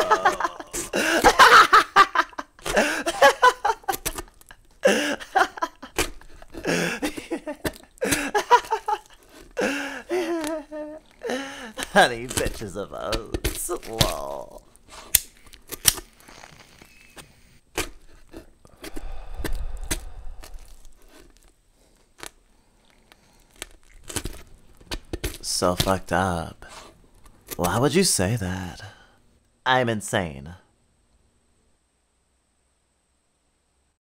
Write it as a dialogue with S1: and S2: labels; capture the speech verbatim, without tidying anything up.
S1: Honey bitches of oats. Lol. So fucked up. Why would you say that? I'm insane.